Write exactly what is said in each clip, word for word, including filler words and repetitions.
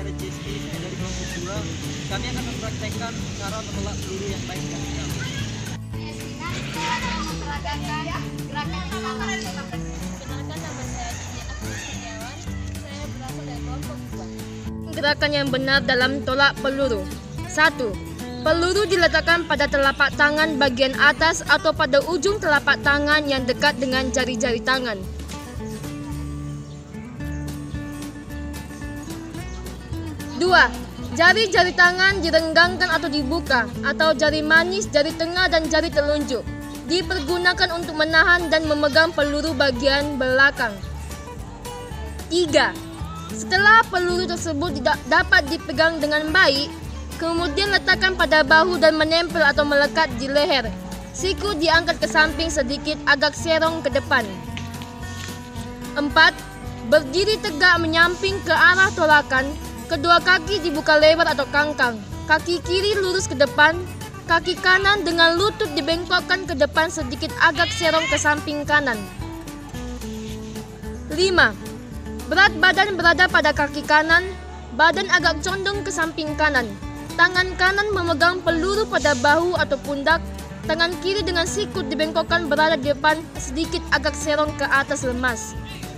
kepada Jesti dari kelompok dua. Kami akan mempraktekkan cara menolak peluru yang baik dan benar. Gerakan yang benar dalam tolak peluru. Satu. Peluru diletakkan pada telapak tangan bagian atas atau pada ujung telapak tangan yang dekat dengan jari-jari tangan. Dua. Jari-jari tangan direnggangkan atau dibuka, atau jari manis, jari tengah, dan jari telunjuk dipergunakan untuk menahan dan memegang peluru bagian belakang. Tiga. Setelah peluru tersebut tidak dapat dipegang dengan baik, kemudian letakkan pada bahu dan menempel atau melekat di leher. Siku diangkat ke samping sedikit, agak serong ke depan. Empat. Berdiri tegak menyamping ke arah tolakan. Kedua kaki dibuka lebar atau kangkang. Kaki kiri lurus ke depan. Kaki kanan dengan lutut dibengkokkan ke depan sedikit, agak serong ke samping kanan. Lima. Berat badan berada pada kaki kanan. Badan agak condong ke samping kanan. Tangan kanan memegang peluru pada bahu atau pundak. Tangan kiri dengan sikut dibengkokkan berada di depan sedikit, agak serong ke atas lemas.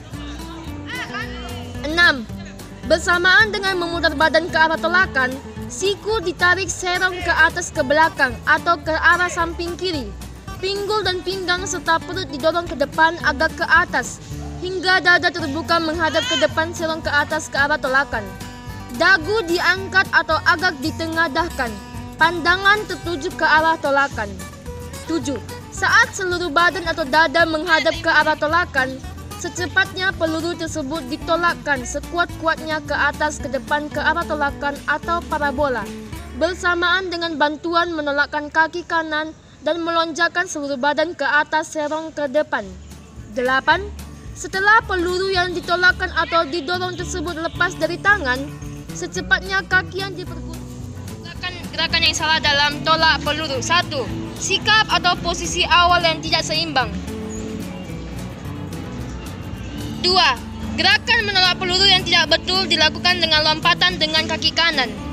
Enam. Bersamaan dengan memutar badan ke arah tolakan, siku ditarik serong ke atas ke belakang atau ke arah samping kiri. Pinggul dan pinggang serta perut didorong ke depan agak ke atas, hingga dada terbuka menghadap ke depan serong ke atas ke arah tolakan. Dagu diangkat atau agak ditengadahkan, pandangan tertuju ke arah tolakan. Tujuh. Saat seluruh badan atau dada menghadap ke arah tolakan, secepatnya peluru tersebut ditolakkan sekuat-kuatnya ke atas ke depan ke arah tolakan atau parabola, bersamaan dengan bantuan menolakkan kaki kanan dan melonjakkan seluruh badan ke atas serong ke depan. Delapan. Setelah peluru yang ditolakkan atau didorong tersebut lepas dari tangan, secepatnya kaki yang dipergunakan. Gerakan, gerakan yang salah dalam tolak peluru. Satu. Sikap atau posisi awal yang tidak seimbang. Dua. Gerakan menolak peluru yang tidak betul dilakukan dengan lompatan dengan kaki kanan.